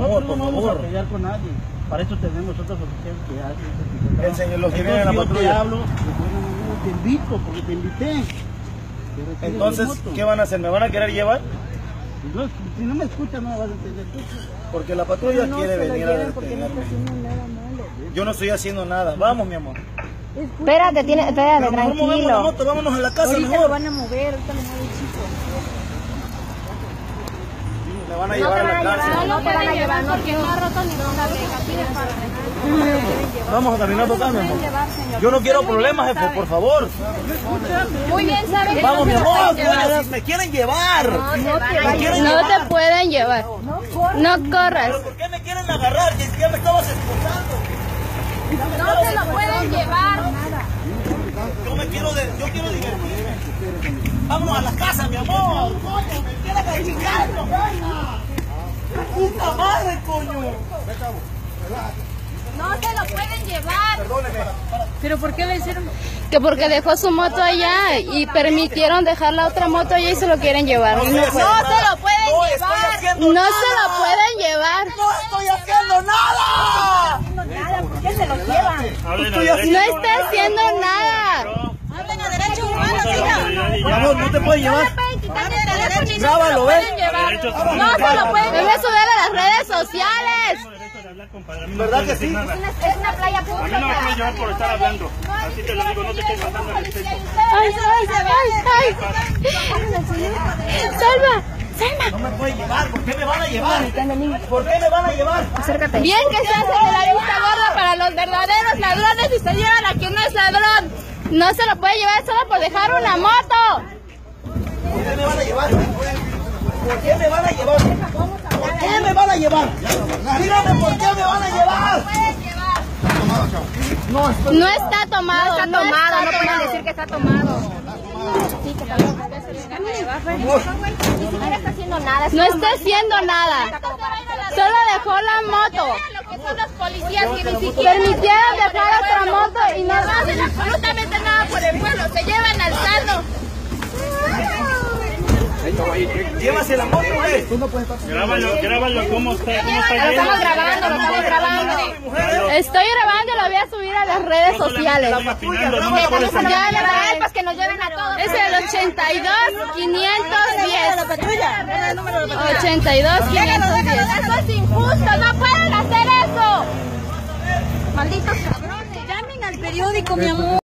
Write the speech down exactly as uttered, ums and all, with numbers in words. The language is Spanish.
amor, por no vamos favor. a pelear con nadie. Para eso tenemos otras oficiales que hacen. El señor, los que vienen Entonces, a la yo te patrulla. hablo, de buena manera, te invito, porque te invité. Te Entonces, retires de moto. ¿qué van a hacer? ¿Me van a querer llevar? No, si no me escuchas, no me vas a entender. Porque la patrulla No quiere se lo venir a lleven porque no está detenerme. haciendo nada malo. Yo no estoy haciendo nada. Vamos, mi amor. Espérate, tiene, espérate, Pero mejor movemos la tranquilo. moto, vámonos a la casa Ahorita mejor. lo van a mover, ahorita lo mueve el chico. Me van a llevar a la cárcel. No te van a llevar, porque no ha roto ni ronda de capillas para frenar. Vamos a caminar acá, mi amor. Yo no quiero problemas, jefe, por favor. Muy bien, ¿sabes? Vamos, mi amor. Si me quieren llevar. Me quieren No llevar. te pueden llevar. No corras. ¿Pero por qué me quieren agarrar? Si ya me estabas expulsando. No se lo pueden llevar. Yo me quiero, de, yo quiero divertirme. Vámonos a la casa, mi amor. Coño, me quieren achicar, coño. ¡Puta madre, coño! No se lo pueden llevar. Perdóneme. ¿Pero por qué vencieron? Que porque dejó su moto allá y permitieron dejar la otra moto allá y se lo quieren llevar. No, No, se no No se lo pueden No estoy llevar. haciendo se nada. lo pueden llevar. ¡No estoy haciendo nada! Nada, ¿por qué se los llevan? Estoy haciendo No está haciendo nada. Hablen a derechos humanos, Mi amor, no te pueden llevar. Grábalo, ¿ves? No se lo pueden. Debe subir a las redes sociales. ¿Verdad que sí? Es una playa A mí no me pública. puedes llevar por estar hablando. Así te lo digo, no te estés matando al respeto. Ay, ay, ay, ay. Salva, Salma. No me pueden llevar. ¿Por qué me van a llevar? ¿Por qué me van a llevar? Bien que se hacen de la vista gorda para los verdaderos ladrones y se llevan a quien no es ladrón. No se lo puede llevar solo por dejar una moto. ¿Por qué me van a llevar? ¿Por qué me van a llevar? ¿Por qué me van a llevar? Dígame por qué me van a llevar. No, estoy... No está tomado. Está tomado, no pueden decir que está tomado. Ni siquiera está haciendo nada. No está haciendo nada. Solo dejó la moto. Lo que son los policías que ni siquiera Permitieron dejar otra moto y no hacen absolutamente nada por el pueblo. Se llevan al sano. Llévase la moto, güey. Grábalo, grábalo, ¿cómo está? ¿Cómo está Lo yendo? estamos grabando, lo estamos grabando. Estoy grabando y lo voy a subir a las redes sociales. Estoy opinando, no me puedes Ya hablar. le va. Pues que nos lleven a todos. Es el ochenta y dos, quinientos diez. ochenta y dos, quinientos diez. Eso es injusto, no pueden hacer eso. Malditos cabrones, llamen al periódico, mi amor.